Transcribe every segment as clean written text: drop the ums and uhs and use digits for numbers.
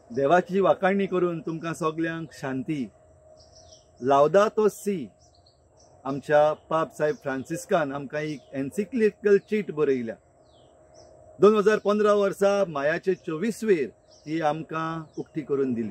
देवाची वाखाणणी करून तुमकां सगल्यांक शांती। लावदातो सी आमच्या पाप साहेब फ्रांसिस्कान आमकां एक एन्सिक्लिकल चीट बरयल्या। 2015 वर्सा मायाचे 24वेर ती आमकां उक्ती करून दिली।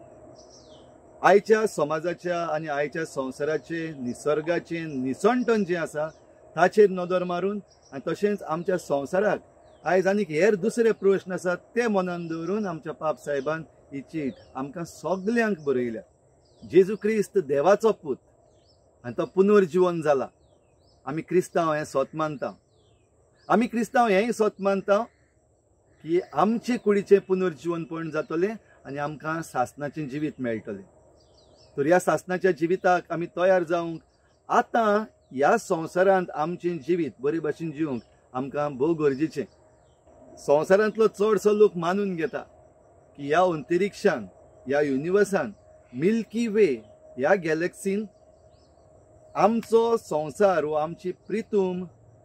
आयच्या समाजाच्या आनी आयच्या संवसाराचे निसर्गाचे निसंटन जे आसा ताचेर नदर मारून आनी तशेंच आमच्या संवसाराक आयज आनीक हेर दुसरे प्रश्न आसात ते मनान दवरून आमच्या पाप साहेबान ही चीट आमकां सगल्यांक बरयल्या। जेजू क्रिस्त देवाचो पूत आनी तो पुनर्जीवन जाला। आमी क्रिस्तांव हें सत मानता। आमी क्रिस्तांव हेंय सत मानता की आमचे कुडीचें पुनर्जीवनपण जातलें आनी आमकां सासणाचें जिवीत मेळटलें। तर ह्या सासणाच्या जिविताक आमी तयार जावंक आतां ह्या संवसारांत आमचें जिवीत बरे भाशेन जिवंक आमकां भोव गरजेचें। संवसारांतलो चडसो लोक मानून घेता की ह्या अंतरिक्षान ह्या युनिवर्सान मिल्की वे ह्या गॅलेक्सीन आमचो संवसार वो आमची पृथ्वी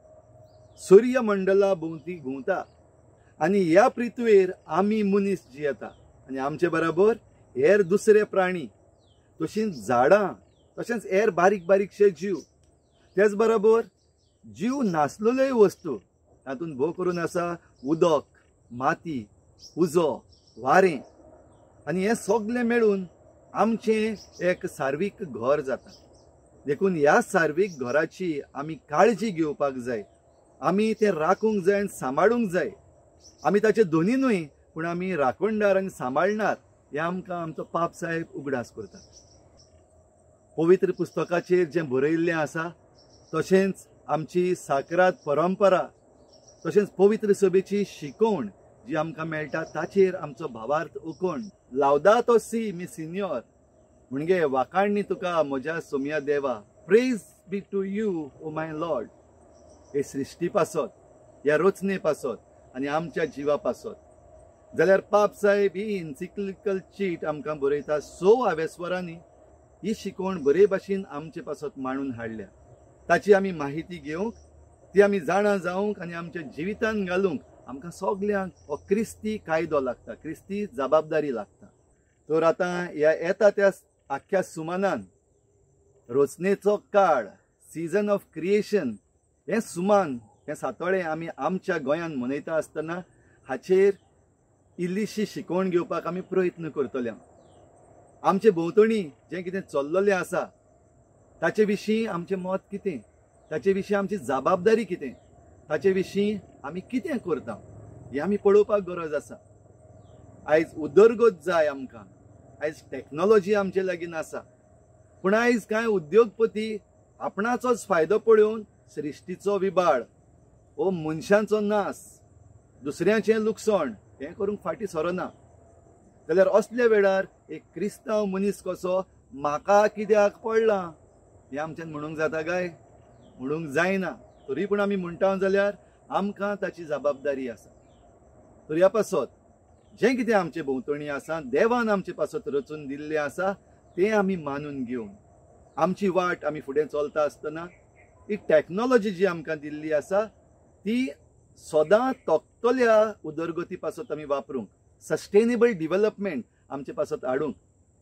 सूर्यमंडला भोंवती घुंवता आनी ह्या पृथ्वीर आमी मनीस जियेता आनी आमचे बराबर हेर दुसरे प्राणी तशींच झाडां तशेंच हेर बारीक बारीकशे जीव तेच बराबर जीव नासलेल्योय वस्तू तातूंत भोव करून आसा उदक, माती, उजो, वारें आनी हे सगळें मेळून आमचें एक सार्वीक घर जाता। देखून ह्या सार्वीक घराची आमी काळजी घेवपाक जाय। आमी तें राखूंक जाय आनी सांबाळूंक जाय। आमी ताचे दोनीनूय पूण आमी राखणदार आनी सांबाळनात हें आमकां आमचो पाप साहेब उगडास करता। पवित्र पुस्तकाचेर जें बरयल्लें आसा तशेंच आमची साकरात परंपरा तशेंच पवित्र सभेची शिकवण जी आमकां मेळटा ताचेर आमचो भावार्थ उखोवन लावदातो सी मी सिनियर म्हणजे वाखाणणी तुका म्हज्या सोम्या देवा। Praise be to you O my lord. हे सृश्टी पासत ह्या रचने पासत आनी आमच्या जिवा पासत जाल्यार पाप साहेब ही एन्सिक्लिकल चीट आमकां बरयता 6 स्वरांनी ही शिकवण बरे भाशेन आमचे पासत मांडून हाडल्या। ताची आमी माहिती घेवंक ती आमी जाणा जावंक आनी आमच्या जिवितान घालूंक आमकां सगल्यांक हो क्रिस्ती कायदो लागता, क्रिस्ती जबाबदारी लागता। तर आतां येता त्या आख्या सुमानान रचनेचो काळ सीजन ऑफ क्रिएशन हें सुमान हें सातोळें आमी आमच्या गोंयान मनयता आसतना हाचेर इल्लीशी शिकवण घेवपाक आमी प्रयत्न करतले। आमचे भोंवतणी जें कितें चल्ललें आसा ताचे विशीं आमचें मत कितें, ताचे विशीं आमची जबाबदारी कितें, ताचे विशीं आमी कितें करता हें आमी पळोवपाक गरज आसा। आयज उदरगत जाय आमकां, आयज टॅक्नॉलॉजी आमचे लागीं आसा पूण आयज कांय उद्योगपती आपणाचोच फायदो पळोवन सृश्टीचो विबाळ वो मनशांचो नास दुसऱ्याचें लुकसाण हें करूंक फाटीं सरना। जाल्यार असल्या वेळार एक क्रिस्तांव मनीस कसो म्हाका कित्याक पडला हें आमच्यान म्हणूंक जाता काय? म्हणूंक जायना। तरी पूण आमी म्हणटा जाल्यार आमकां ताची जबाबदारी आसा। तर ह्या पासत जें कितें आमचे भोंवतणी आसा देवान आमचे पासत रचून दिल्लें आसा तें आमी मानून घेवन आमची वाट आमी फुडें चलता आसतना ही टॅक्नॉलॉजी जी आमकां दिल्ली आसा ती सदां तोखतल्या उदरगती पासत आमी वापरूंक, सस्टेनेबल डिवेलपमेंट आमचे पासत हाडूंक,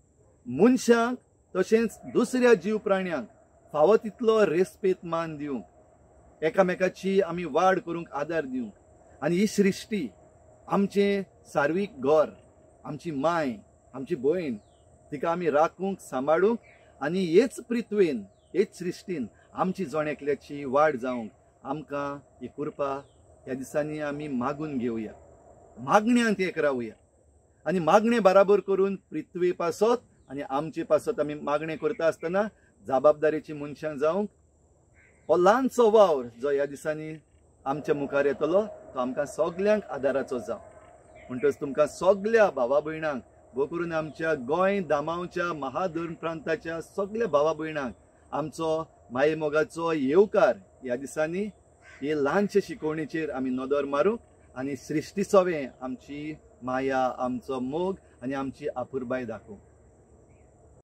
मनशांक तशेंच दुसऱ्या जीव प्राण्यांक फावो तितलो रेस्पेत मान दिवंक, एकामेकाची आमी वाड करूंक आदार दिवंक आनी ही सृश्टी आमचें सार्वीक घर, आमची माय, आमची भयण तिका आमी राखूंक सांबाळूंक आनी हेच पृथ्वेन हेच सृश्टीन आमची जण एकल्याची वाड जावंक आमकां ही कृपा ह्या दिसांनी आमी मागून घेवया, मागण्यांत एक रावया आनी मागणे बराबर करून पृथ्वी पासत आनी आमचे पासत आमी मागणे करता आसतना जबाबदारेची मनशां जावंक हो ल्हानसो वावर जो ह्या दिसांनी आमच्या मुखार येतलो तो आमकां सगल्यांक आदाराचो जावं। म्हणटच तुमकां सगल्या भावा भयणांक भोव करून आमच्या गोंय दामांवच्या महाधर्म प्रांताच्या सगल्या भावा भयणांक आमचो माये मोगाचो येवकार ह्या दिसांनी हे ल्हानशे शिकवणेचेर आमी नदर मारूंक आनी सृश्टी सोवें आमची माया, आमचो मोग आनी आमची आपुरबाय दाखोवंक।